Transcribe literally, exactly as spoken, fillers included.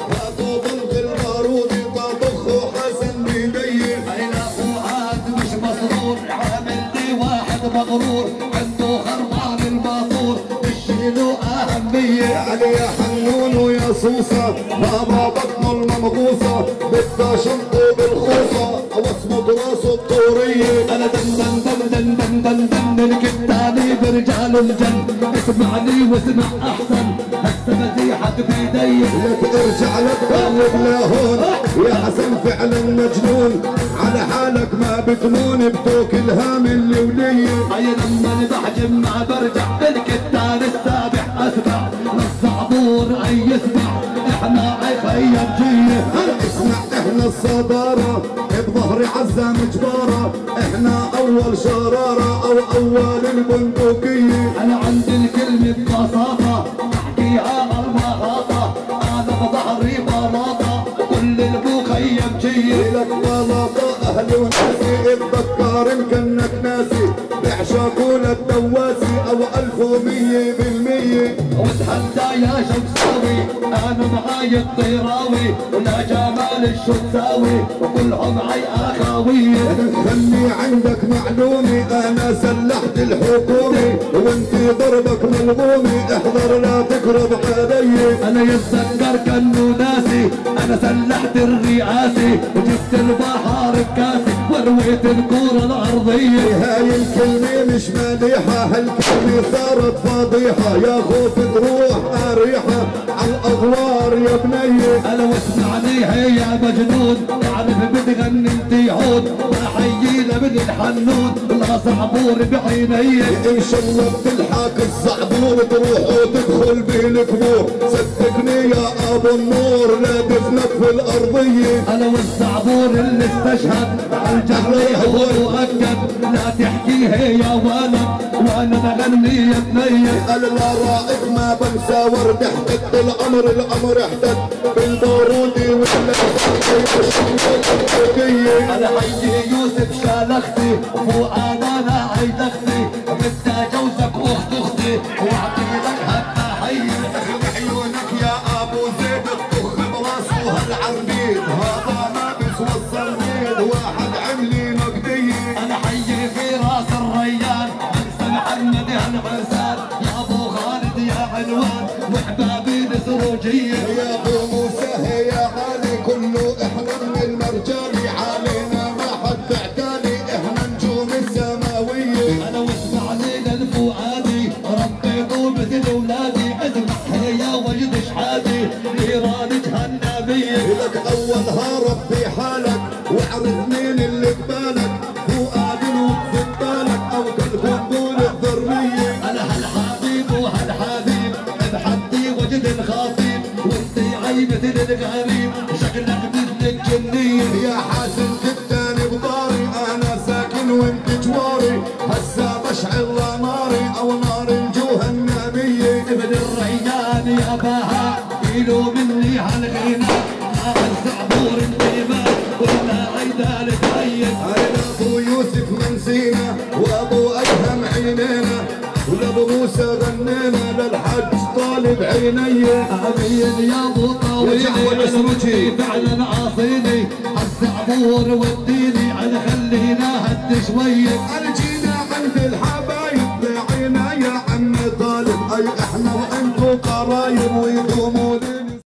وابو بلغ البارودي طابخ وحسن بيدي. هيلا فؤاد مش مسرور عامل لي واحد مغرور عنده خربان الباطور تشيله اهميه. يعني يا حنون ويا صوصه بابا بطنه الممغوصه بدها شنطه بالخوصه واصمد راسه الطوريه. انا دن دن دن دن دن دن دن الكتاني برجال الجن اسمعني واسمع احسن هسه مزيحك بيدي. لك ارجع لك قلب لهون يا حسن فعلا مجنون على حالك ما بتنون بتوك الهام اللي ولي. هي لما بحجم ما برجع بالكتان السابح اسمع للصعبور اي يسمع احنا خيم جيه. اسمع احنا الصدارة بظهر عزة مجبارة احنا اول شرارة او اول البندقية. انا عندي الكلمة ببساطة احكيها المغاطة انا بظهري بلاطة كل المخيم جيه. لك بلاطة اهلي وناسي اتذكر ان كنك ناسي بيعشقوا للدواسي او الف ومية بالمية. وتحدى يا شمساوي انا معاي الطيراوي ولا جمال الشو تساوي وكلهم عي اخاوية. خلي عندك معلومة انا سلحت الحكومي وانتي ضربك ملغومي احذر لا تقرب علي. انا يتذكر كانه ناسي انا سلحت الرئاسي وجبت البحر بكاسي ورويت الكورة الارضية. هاي الكلمة مش مليحة هالكلمة صارت فضيحة يا خوف تروح اريحة عالاغوار يا بنية. انا واسمعني هي يا مجنون تعرف بتغني انت عود بحيينا من الحنون لا صعبور بعيني. ان شاء الله بتلحق الصعبور تروح وتدخل بالكبور صدقني يا ابو النور لا دفنك في الارضية. انا والصعبور اللي استشهد عالجهل هو مؤكد لا تحكيها يا ولد وانا بغني يا بني. انا رائد ما بنسى ورد احتد الامر الامر احتد بالبارودي ولا انا حيي يوسف شالختي فؤاد انا عيدختي بدي جوزك واخت اختي واعطي لك هالتحيه. عيونك يا ابو زيد الطخ براسه هالعربيد هذا ما بيسوى الصرميد واحد عملي نقديه. انا حيي في راس الريان انسى محمد هالعرسان يا ابو خالد يا عنوان واحبابي الزروجيه. يا ابو موسى يا غالي كله احنا من المرجاني علينا ما حد اعتالي احنا نجوم السماويه. انا واسمعني للفؤادي ربيته مثل اولادي اسمع يا وجد شحادي نيران جهنميه. لك اولها ربي حالك واعرف مين اللي ببالك فؤاد الوقت ببالك او كالقنبول الذريه. انا هالحبيب وهالحبيب بحدي وجد الخطيب وانت عي مثل الغريب شكلك مثل الجنيه. يا حاسن جداني بضاري انا ساكن وانت جواري هسا بشعل ناري او نار جهنميه. ابن الريان يا بها كيلو مني هالغنى هذا الزعبور انتباه ولا عيدان تهيب. انا ابو يوسف من سينا وابو ادهم عينينا ولابو موسى غنينا للحج طالب عيني. امين يا ابو طويل انا وجهي فعلا عاصيني الزعبور وديني على خلينا هد شويه. الجينا عند الحب